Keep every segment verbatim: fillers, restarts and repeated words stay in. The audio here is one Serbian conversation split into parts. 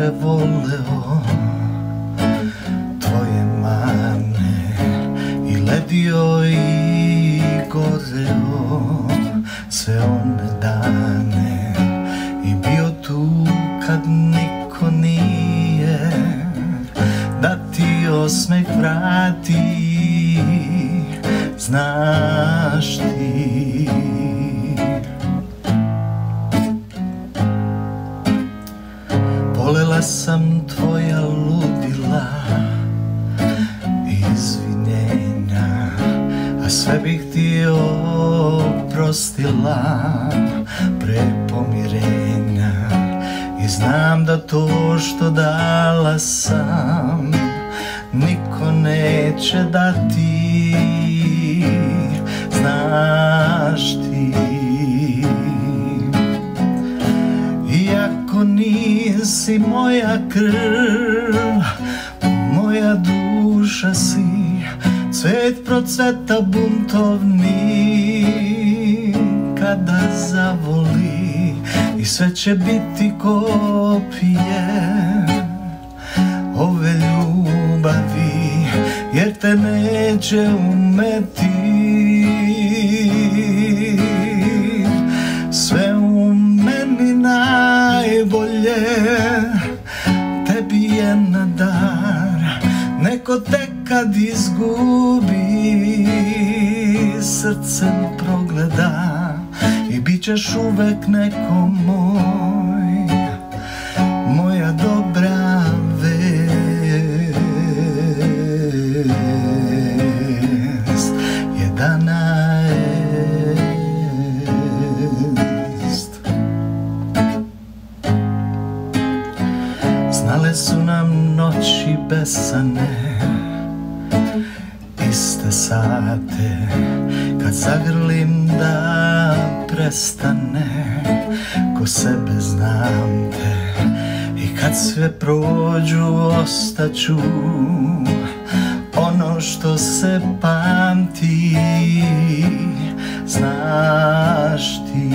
više voleo tvoje mane i ledio i goreo sve one dane i bio tu kad niko nije da ti osmeh vrati, znaš ti. Volela sam tvoja ludila i izvinjenja, a sve bih ti oprostila pre pomirenja. I znam da to što dala sam niko neće dati, znaš ti. Iako nisi moja krv, moja duša si, cvet procveta buntovni kada zavoli i sve će biti kopije ove ljubavi, jer te neće umeti. Sve u meni najbolje tebi je na dar, neko te kad izgubi srcem progleda i bit ćeš uvek neko moj, moja dobra vest, jedanaest. Znale su nam noći besane, iste sate, kad zagrlim da prestane, ko sebe znam te, i kad sve prođu ostaću ono što se pamti, znaš ti.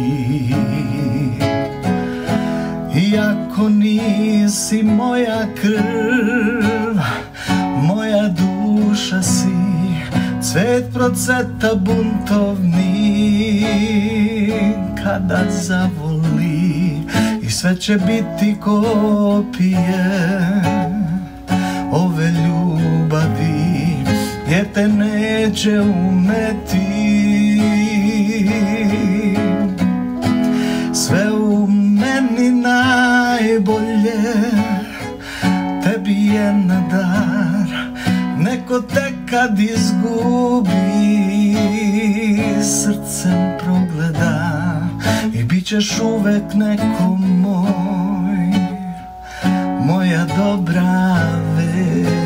Iako nisi moja krv, moja duša si, cvet procveta buntovni kada zavoli i sve će biti kopije ove ljubavi, jer te neće umeti. Sve u meni najbolje tebi je na dar, neko te kad izgubi srcem progleda i bit ćeš uvek neko moj, moja dobra vest.